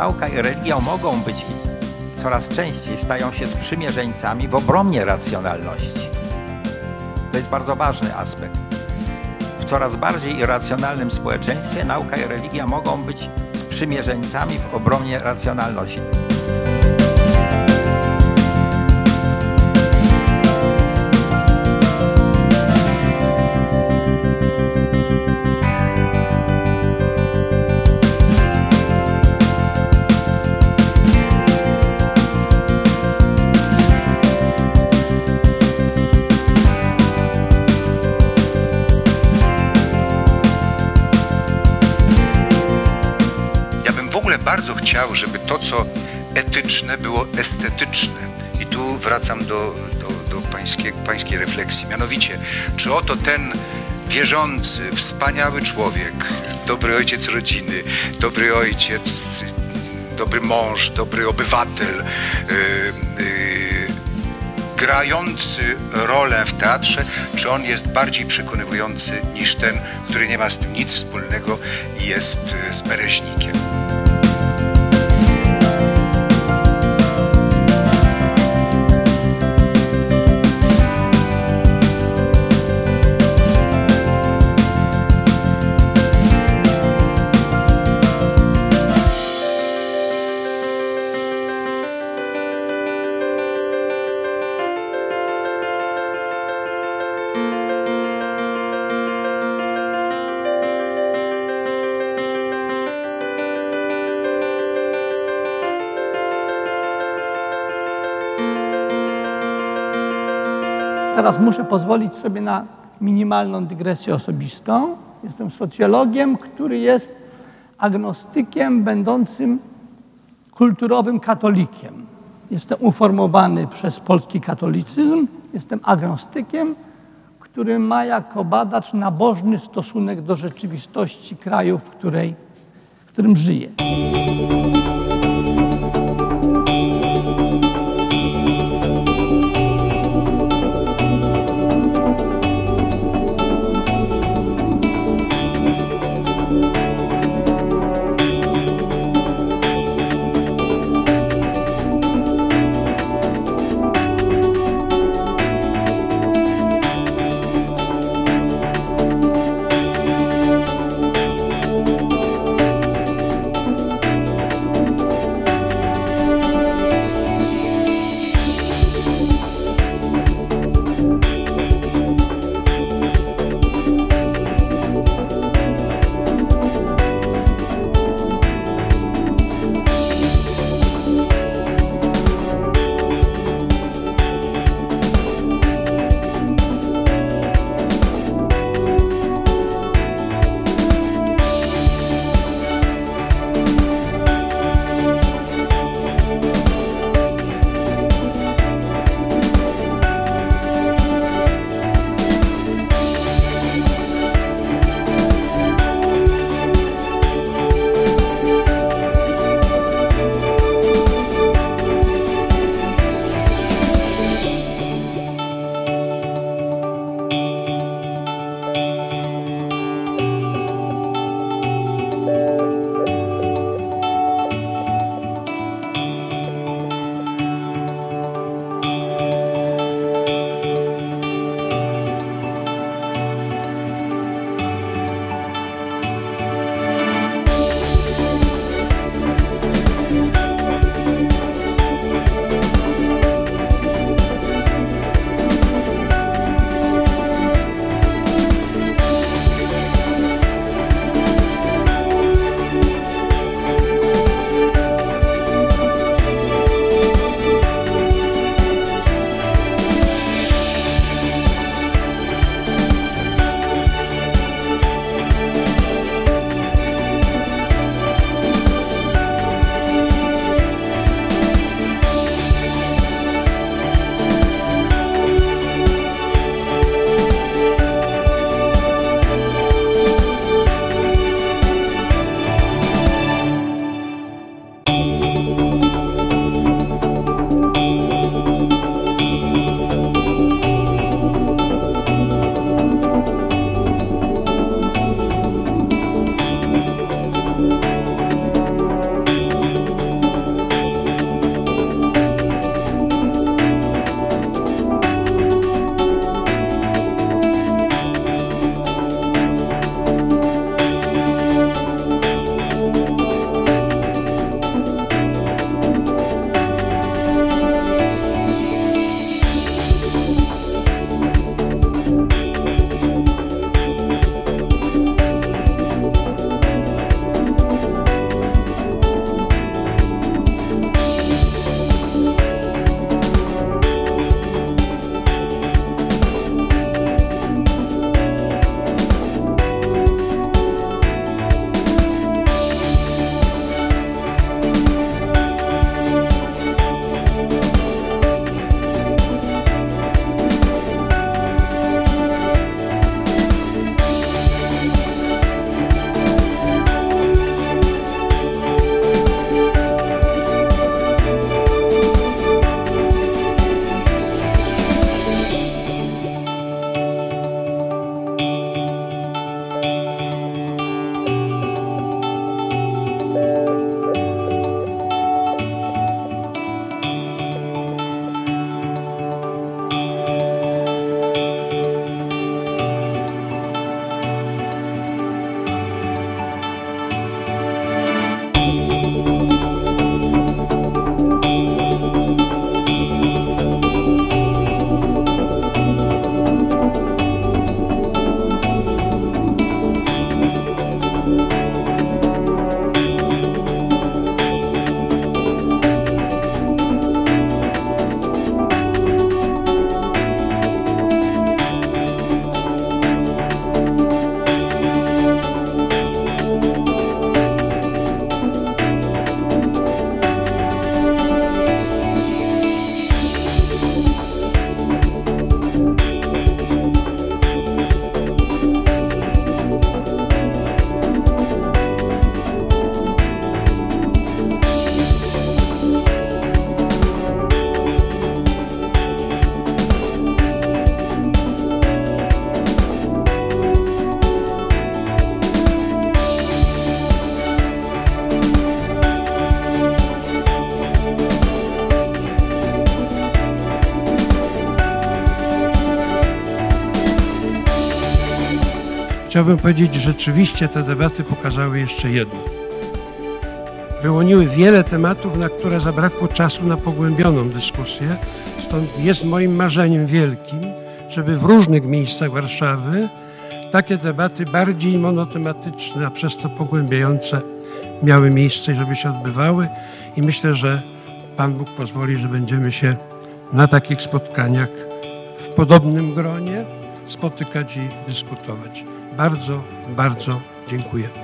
nauka i religia mogą być i coraz częściej stają się sprzymierzeńcami w obronie racjonalności. To jest bardzo ważny aspekt. W coraz bardziej irracjonalnym społeczeństwie nauka i religia mogą być sprzymierzeńcami w obronie racjonalności. Bardzo chciał, żeby to, co etyczne, było estetyczne. I tu wracam do pańskiej refleksji. Mianowicie, czy oto ten wierzący, wspaniały człowiek, dobry ojciec rodziny, dobry ojciec, dobry mąż, dobry obywatel, grający rolę w teatrze, czy on jest bardziej przekonywujący niż ten, który nie ma z tym nic wspólnego i jest spereźnikiem. Teraz muszę pozwolić sobie na minimalną dygresję osobistą. Jestem socjologiem, który jest agnostykiem będącym kulturowym katolikiem. Jestem uformowany przez polski katolicyzm. Jestem agnostykiem, który ma jako badacz nabożny stosunek do rzeczywistości kraju, w którym żyje. Chciałbym powiedzieć, że rzeczywiście te debaty pokazały jeszcze jedno. Wyłoniły wiele tematów, na które zabrakło czasu na pogłębioną dyskusję. Stąd jest moim marzeniem wielkim, żeby w różnych miejscach Warszawy takie debaty bardziej monotematyczne, a przez to pogłębiające miały miejsce i żeby się odbywały. I myślę, że Pan Bóg pozwoli, że będziemy się na takich spotkaniach w podobnym gronie spotykać i dyskutować. Bardzo, bardzo dziękuję.